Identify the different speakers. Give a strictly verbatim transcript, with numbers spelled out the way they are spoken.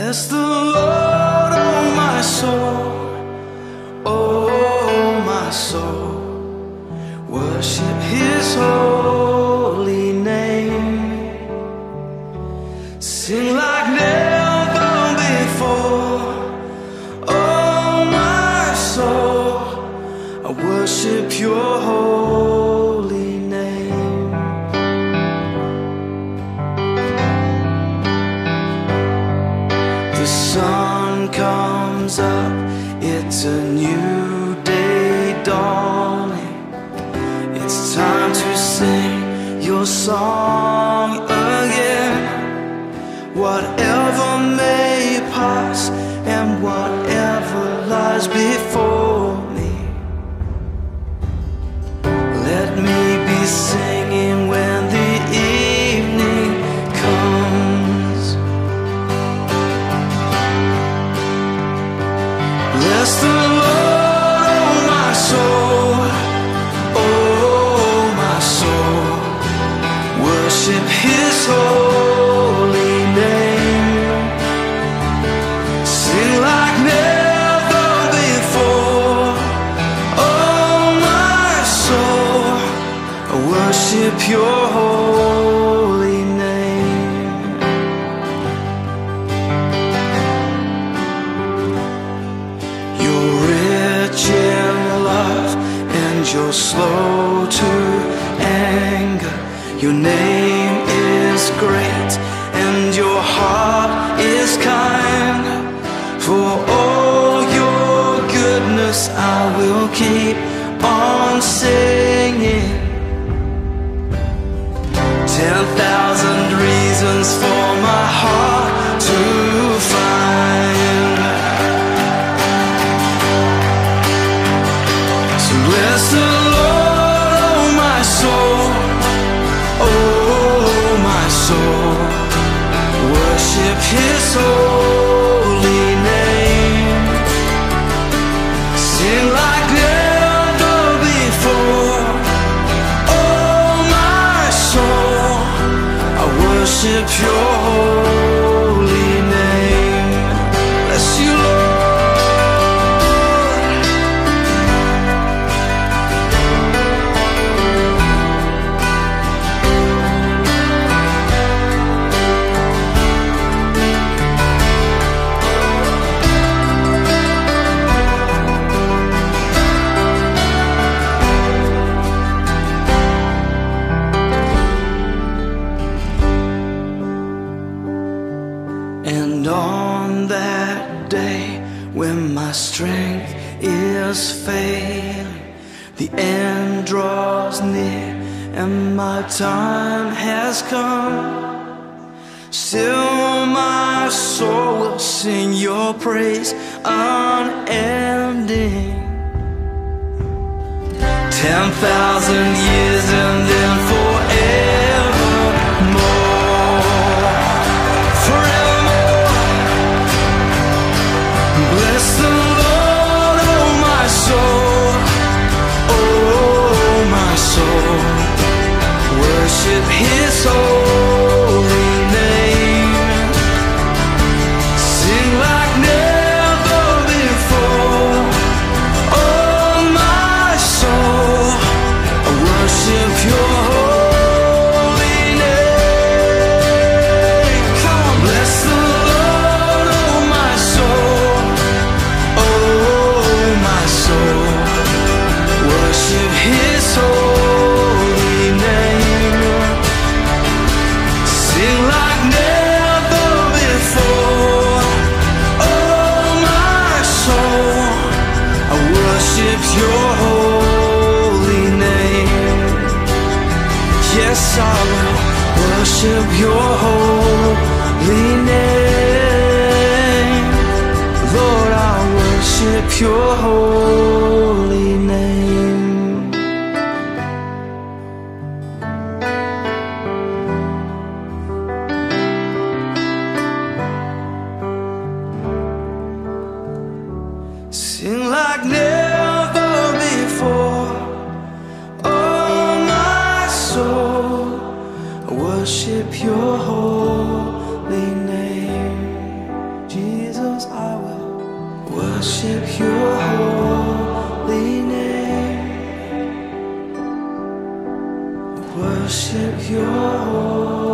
Speaker 1: Bless the Lord, oh my soul, oh my soul. Worship His holy name. Sing like never before, oh my soul. I worship Your holy name. The sun comes up, it's a new day dawning. It's time to sing Your song again. Whatever may pass and whatever lies before me, let me be singing when the evening comes. Bless the Lord, oh my soul, oh my soul. Worship His holy name. Sing like never before, oh my soul. I worship Your holy name. You're rich in love and You're slow to anger. Your name is great and Your heart is kind. For all Your goodness I will keep on singing. Ten thousand reasons for my heart to find. So bless the Lord, oh my soul, oh my soul. Worship His holy name. Sing like never before, oh my soul. I worship Your holy name. Bless You, Lord. And on that day when my strength is failing, the end draws near and my time has come, still my soul will sing Your praise unending. Ten thousand years and then forevermore, forevermore. Bless the Lord, oh my soul, oh my soul. Worship His holy name. Sing like never before, oh my soul. I worship Your holy name. Come on, bless the Lord, oh my soul, oh my soul. Worship His holy name. Sing like never before, oh my soul. I worship Your holy name. Yes, I will worship Your holy name. Lord, I worship Your holy name. Sing like never before, oh my soul. I worship Your holy name, Jesus. worship your holy name. Worship your holy name.